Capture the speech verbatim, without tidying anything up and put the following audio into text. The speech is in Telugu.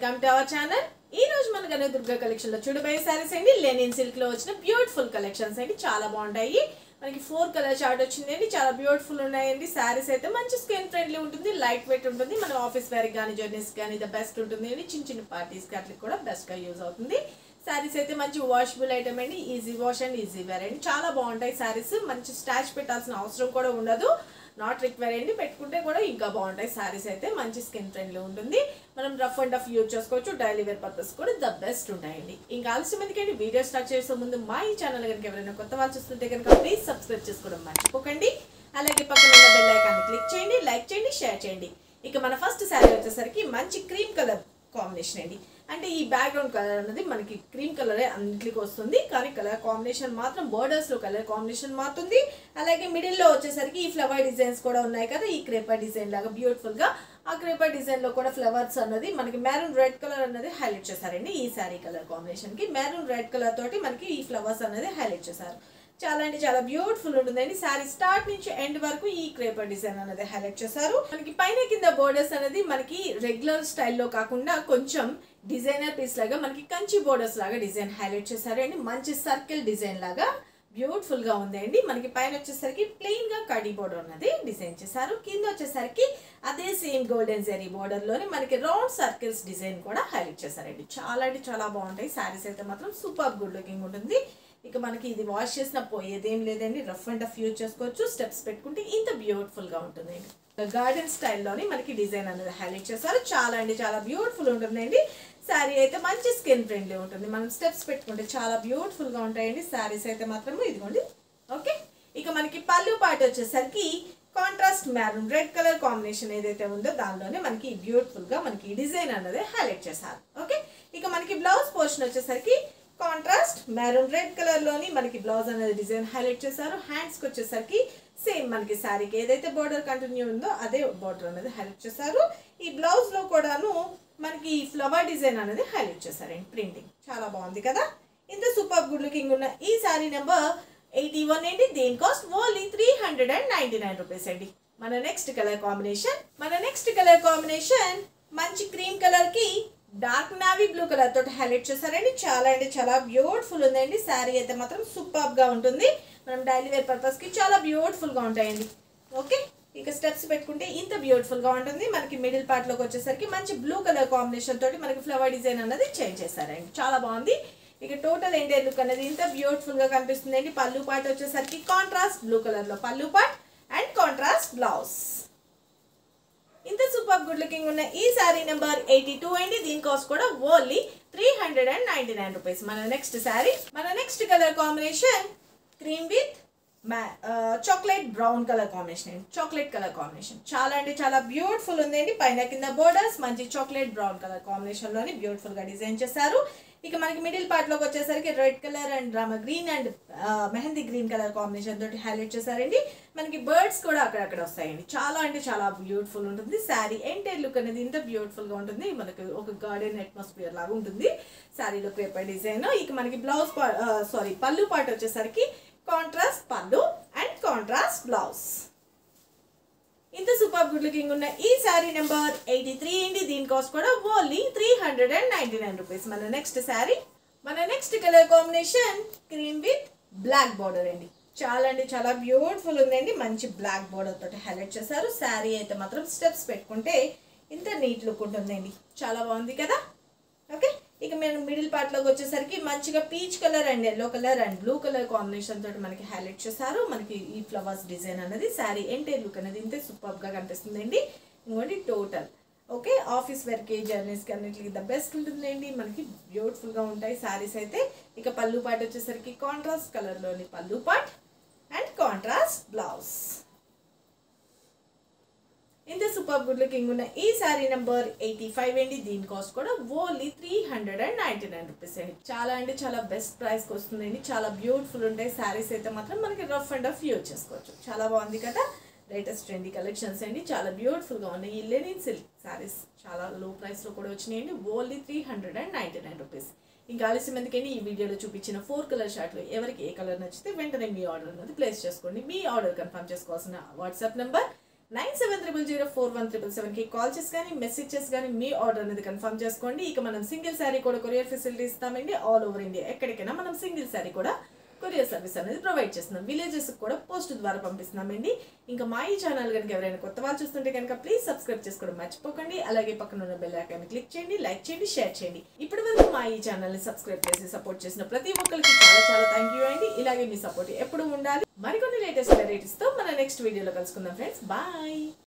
Welcome to our channel. ఈ రోజు మన కనకదుర్గ కలెక్షన్ లో చూడబోయే సారీస్ అండి లెనిన్ సిల్క్ లో వచ్చిన బ్యూటిఫుల్ కలెక్షన్స్ అండి. చాలా బాగుంటాయి. మనకి ఫోర్ కలర్ చార్ట్ వచ్చిందండి. చాలా బ్యూటిఫుల్ ఉన్నాయండి. సారీస్ అయితే మంచి స్కిన్ ఫ్రెండ్లీ ఉంటుంది, లైట్ వెయిట్ ఉంటుంది. మన ఆఫీస్ వేర్ కానీ జర్నీస్ కానీ ద బెస్ట్ ఉంటుంది అండి. చిన్న చిన్న పార్టీస్ కి అట్లా కూడా బెస్ట్ గా యూజ్ అవుతుంది. సారీస్ అయితే మంచి వాషబుల్ ఐటమ్ అండి. Easy wash and easy wear అండి. చాలా బాగుంటాయి సారీస్. మంచి స్టాచ్ పెట్టాల్సిన అవసరం కూడా ఉండదు. నాట్ రిక్వైర్ అండి. పెట్టుకుంటే కూడా ఇంకా బాగుంటాయి. సారీస్ అయితే మంచి స్కిన్ ఫ్రెండ్లీ ఉంటుంది. మనం రఫ్ అండ్ టఫ్ యూజ్ చేసుకోవచ్చు. డైలీ వేర్ పర్పస్ కూడా ద బెస్ట్ ఉంటాయండి. ఇంకా ఆలస్యం ఎందుకండి వీడియో స్టార్ట్ చేసే ముందు మా ఈ ఛానల్ కనుక ఎవరైనా కొత్త వాళ్ళు చూస్తుంటే కనుక ప్లీజ్ సబ్స్క్రైబ్ చేసుకోవడం మర్చిపోకండి. అలాగే పక్కన ఉన్న బెల్ ఐకాన్ని క్లిక్ చేయండి, లైక్ చేయండి, షేర్ చేయండి. ఇక మన ఫస్ట్ శారీ వచ్చేసరికి మంచి క్రీమ్ కలర్ కాంబినేషన్ అండి. అంటే ఈ బ్యాక్గ్రౌండ్ కలర్ అనేది మనకి క్రీమ్ కలరే అన్నిటికి వస్తుంది, కానీ కలర్ కాంబినేషన్ మాత్రం బోర్డర్స్ లో కలర్ కాంబినేషన్ మారుతుంది. అలాగే మిడిల్ లో వచ్చేసరికి ఈ ఫ్లవర్ డిజైన్స్ కూడా ఉన్నాయి కదా, ఈ క్రేపర్ డిజైన్ లాగా బ్యూటిఫుల్ గా ఆ క్రేపర్ డిజైన్ లో కూడా ఫ్లవర్స్ అన్నది మనకి మెరూన్ రెడ్ కలర్ అనేది హైలైట్ చేశారండి. ఈ శారీ కలర్ కాంబినేషన్ కి మెరూన్ రెడ్ కలర్ తోటి మనకి ఈ ఫ్లవర్స్ అనేది హైలైట్ చేశారు. చాలా అంటే చాలా బ్యూటిఫుల్ ఉంటుందండి. శారీ స్టార్ట్ నుంచి ఎండ్ వరకు ఈ క్రేపర్ డిజైన్ అనేది హైలైట్ చేశారు. మనకి పైన కింద బోర్డర్స్ అనేది మనకి రెగ్యులర్ స్టైల్లో కాకుండా కొంచెం డిజైనర్ పీస్ లాగా మనకి కంచి బోర్డర్స్ లాగా డిజైన్ హైలైట్ చేశారు అండి. మంచి సర్కిల్ డిజైన్ లాగా బ్యూటిఫుల్ గా ఉంది అండి. మనకి పైన వచ్చేసరికి ప్లెయిన్ గా కడీ బోర్డర్ అనేది డిజైన్ చేశారు. కింద వచ్చేసరికి అదే సేమ్ గోల్డెన్ జెరీ బోర్డర్ లోని మనకి రౌండ్ సర్కిల్స్ డిజైన్ కూడా హైలైట్ చేశారండి. చాలా అంటే చాలా బాగుంటాయి. శారీస్ అయితే మాత్రం సూపర్ గుడ్ లుకింగ్ ఉంటుంది. ఇక మనకి ఇది వాష్ చేసిన పోయేదేం లేదండి. రఫ్ అండ్ టఫ్ యూజ్ చేసుకోవచ్చు. స్టెప్స్ పెట్టుకుంటే ఇంత బ్యూటిఫుల్ గా ఉంటుందండి. గార్డెన్ స్టైల్లోని మనకి డిజైన్ అనేది హైలైట్ చేశారు. చాలా అంటే చాలా బ్యూటిఫుల్ ఉంటుందండి. శారీ అయితే మంచి స్కిన్ ఫ్రెండ్లీ ఉంటుంది. మనం స్టెప్స్ పెట్టుకుంటే చాలా బ్యూటిఫుల్ గా ఉంటాయండి. శారీస్ అయితే మాత్రం ఇదిగోండి. ఓకే, ఇక మనకి పళ్ళు పాట వచ్చేసరికి contrast maroon red colour combination ఏదైతే ఉందో దానిలోనే మనకి బ్యూటిఫుల్ గా మనకి డిజైన్ అనేది హైలైట్ చేశారు. ఓకే, ఇక మనకి బ్లౌజ్ పోర్షన్ వచ్చేసరికి కాంట్రాస్ట్ మెరూన్ రెడ్ కలర్ లోని మనకి బ్లౌజ్ అనేది డిజైన్ హైలైట్ చేశారు. హ్యాండ్స్ కి వచ్చేసరికి సేమ్ మనకి శారీకి ఏదైతే బోర్డర్ కంటిన్యూ ఉందో అదే బోర్డర్ అనేది హైలైట్ చేశారు. ఈ బ్లౌజ్ లో కూడాను మనకి ఫ్లవర్ డిజైన్ అనేది హైలైట్ చేశారండి. ప్రింటింగ్ చాలా బాగుంది కదా. ఇంత సూపర్ గుడ్ లుకింగ్ ఉన్న ఈ శారీ నెంబర్ ఎయిటీ వన్ అండి. దేని cost only three hundred and ninety nine rupees అండి. మన నెక్స్ట్ కలర్ కాంబినేషన్ మన నెక్స్ట్ కలర్ కాంబినేషన్ మంచి క్రీమ్ కలర్ కి డార్క్ నావీ బ్లూ కలర్ తోటి హైలైట్ చేశారండి. చాలా అంటే చాలా బ్యూటిఫుల్ ఉందండి. శారీ అయితే మాత్రం సూపర్ గా ఉంటుంది. మనం డైలీ వేర్ పర్పస్ కి చాలా బ్యూటిఫుల్ గా ఉంటాయండి. ఓకే, ఇక స్టెప్స్ పెట్టుకుంటే ఇంత బ్యూటిఫుల్ గా ఉంటుంది. మనకి మిడిల్ పార్ట్ లోకి వచ్చేసరికి మంచి బ్లూ కలర్ కాంబినేషన్ తోటి మనకి ఫ్లవర్ డిజైన్ అనేది చేంజ్ చేశారండి. చాలా బాగుంది. ఇక టోటల్ ఏంటి లుక్ అనేది ఇంత బ్యూటిఫుల్ గా కనిపిస్తుంది అండి. పళ్ళు పార్ట్ వచ్చేసరికి కాంట్రాస్ట్ బ్లూ కలర్ లో pallu part and contrast blouse. ఇంత సూపర్ గుడ్ లుకింగ్ ఉన్న ఈ శారీ నెంబర్ ఎయిటీ టూ అండి. దీని కాస్ట్ కూడా only three hundred and ninety nine rupees. మన నెక్స్ట్ శారీ మన next colour combination cream with chocolate brown colour combination అండి. చాక్లెట్ కలర్ కాంబినేషన్ చాలా అంటే చాలా బ్యూటిఫుల్ ఉందండి. పైన కింద బోర్డర్స్ మంచి చాక్లెట్ బ్రౌన్ కలర్ కాంబినేషన్ లోని బ్యూటిఫుల్ గా డిజైన్ చేశారు. ఇక మనకి మిడిల్ పార్ట్ లోకి వచ్చేసరికి red colour and rama green and mehndi green colour combination తోటి హైలైట్ చేశారండి. మనకి బర్డ్స్ కూడా అక్కడక్కడ వస్తాయండి. చాలా అంటే చాలా బ్యూటిఫుల్ ఉంటుంది. శారీ ఎంటైర్ లుక్ అనేది ఇంత బ్యూటిఫుల్ గా ఉంటుంది. మనకి ఒక గార్డెన్ అట్మాస్ఫియర్ లాగా ఉంటుంది శారీలో పేపర్ డిజైన్. ఇక మనకి బ్లౌజ్ సారీ పళ్ళు పార్ట్ వచ్చేసరికి contrast pallu and contrast blouse. ఇంత సూపర్ గుడ్ లుకింగ్ ఉన్న ఈ శారీ నెంబర్ ఎయిటీ త్రీ అండి. దీని కాస్ట్ కూడా only three hundred and ninety nine rupees. మన నెక్స్ట్ శారీ మన next colour combination cream with black border అండి. చాలా అంటే చాలా బ్యూటిఫుల్ ఉందండి. మంచి బ్లాక్ బార్డర్ తోటి హైలైట్ చేశారు. శారీ అయితే మాత్రం స్టెప్స్ పెట్టుకుంటే ఇంత నీట్ లుక్ ఉంటుందండి. చాలా బాగుంది కదా. ఓకే, ఇక మేము మిడిల్ పార్ట్ లోకి వచ్చేసరికి మంచిగా peach colour and yellow colour and blue colour combination తోటి మనకి హైలైట్ చేశారు. మనకి ఈ ఫ్లవర్స్ డిజైన్ అనేది శారీ ఎంటైర్ లుక్ అనేది ఇంతే సూపర్ గా కనిపిస్తుందండి. ఇంకోటి టోటల్ ఓకే ఆఫీస్ వేర్ కి జర్నీస్ కి అన్నిటికి ద బెస్ట్ ఉంటుందండి. మనకి బ్యూటిఫుల్ గా ఉంటాయి శారీస్ అయితే. ఇక పళ్ళు పార్ట్ వచ్చేసరికి కాంట్రాస్ట్ కలర్ లోని pallu part and contrast blouse. ఇంత సూపర్ గుడ్ లుకింగ్ ఉన్న ఈ శారీ నెంబర్ ఎయిటీ ఫైవ్ అండి. దీని కాస్ట్ కూడా only three hundred and ninety nine rupees అండి. చాలా అంటే చాలా బెస్ట్ ప్రైస్కి వస్తుందండి. చాలా బ్యూటిఫుల్ ఉంటాయి శారీస్ అయితే మాత్రం మనకి రఫ్ అండ్ రఫ్ యూజ్ చేసుకోవచ్చు. చాలా బాగుంది కదా. లేటెస్ట్ ట్రెండీ కలెక్షన్స్ అండి. చాలా బ్యూటిఫుల్గా ఉన్నాయి. ఈ లెనిన్ సిల్క్ శారీస్ చాలా లో ప్రైస్లో కూడా వచ్చినాయండి. Only three hundred and ninety nine rupees. ఇంకా ఆలస్యం ఎందుకండి ఈ వీడియోలో చూపించిన ఫోర్ కలర్ షార్ట్లు ఎవరికి ఏ కలర్ నచ్చితే వెంటనే మీ ఆర్డర్ అనేది ప్లేస్ చేసుకోండి. మీ ఆర్డర్ కన్ఫర్మ్ చేసుకోవాల్సిన WhatsApp number nine seven triple zero four one triple సెవెన్కి కాల్ చేసి కానీ మెసేజెస్ కానీ మీ ఆర్డర్ అనేది కన్ఫర్మ్ చేసుకోండి. ఇక మనం సింగిల్ శారీ కూడా కొరియర్ ఫెసిలిటీ ఇస్తామండి. ఆల్ ఓవర్ ఇండియా ఎక్కడికైనా మనం సింగిల్ శారీ కూడా కొరియర్ సర్వీస్ అనేది ప్రొవైడ్ చేస్తున్నాం. విలేజెస్ కూడా పోస్ట్ ద్వారా పంపిస్తున్నామండి. ఇంకా మా ఈ ఛానల్ కనుక ఎవరైనా కొత్త వాళ్ళు చూస్తుంటే కనుక ప్లీజ్ సబ్స్క్రైబ్ చేసుకోవడం మర్చిపోకండి. అలాగే పక్కన ఉన్న బెల్ ఐకాన్ క్లిక్ చేయండి, లైక్ చేయండి, షేర్ చేయండి. ఇప్పటి వరకు మా ఈ ఛానల్ని సబ్స్క్రైబ్ చేసి సపోర్ట్ చేసిన ప్రతి ఒక్కరికి చాలా చాలా థ్యాంక్ యూ అండి. ఇలాగే మీ సపోర్ట్ ఎప్పుడు ఉండాలి. మరికొన్ని లేటెస్ట్ వెరైటీస్తో మన నెక్స్ట్ వీడియోలో కలుసుకుందాం ఫ్రెండ్స్. బాయ్.